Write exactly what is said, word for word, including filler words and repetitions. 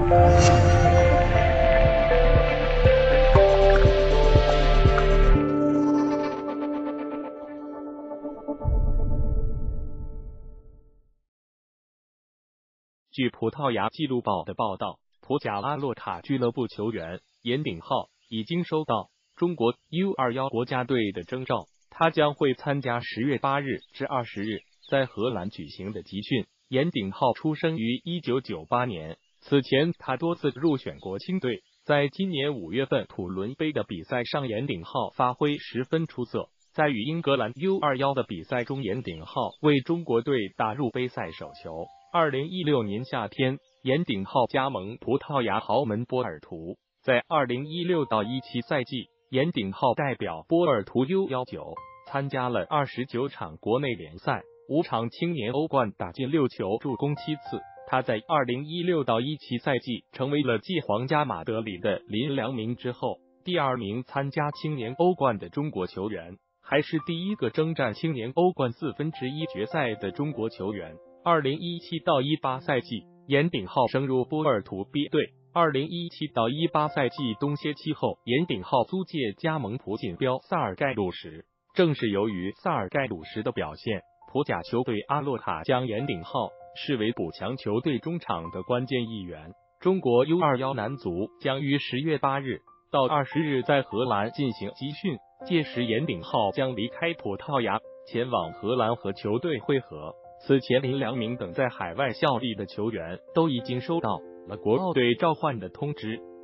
据葡萄牙纪录报的报道，葡甲阿洛塔俱乐部球员严鼎皓已经收到中国 U 二十一 国家队的征召，他将会参加十月八日至二十日在荷兰举行的集训。严鼎皓出生于一九九八年，此前他多次入选国青队。在今年五月份土伦杯的比赛上，严鼎皓发挥十分出色。在与英格兰 U 二十一 的比赛中，严鼎皓为中国队打入杯赛首球。二零一六年夏天，严鼎皓加盟葡萄牙豪门波尔图。在二零一六到一七赛季，严鼎皓代表波尔图 U 十九 参加了二十九场国内联赛，五场青年欧冠打进六球，助攻七次。他在二零一六到一七赛季成为了继皇家马德里的林良铭之后第二名参加青年欧冠的中国球员，还是第一个征战青年欧冠四分之一决赛的中国球员。二零一七到一八赛季，严鼎皓升入波尔图 B 队。二零一七到一八赛季冬歇期后，严鼎皓租借加盟葡锦标萨尔盖鲁什。正是由于萨尔盖鲁什的表现，葡甲球队阿洛塔将严鼎皓视为补强球队中场的关键一员。中国 U 二十一 男足将于十月八日到二十日在荷兰进行集训，届时严鼎皓将离开葡萄牙，前往荷兰和球队会合。此前林良铭等在海外效力的球员都已经收到了国奥队召唤的通知。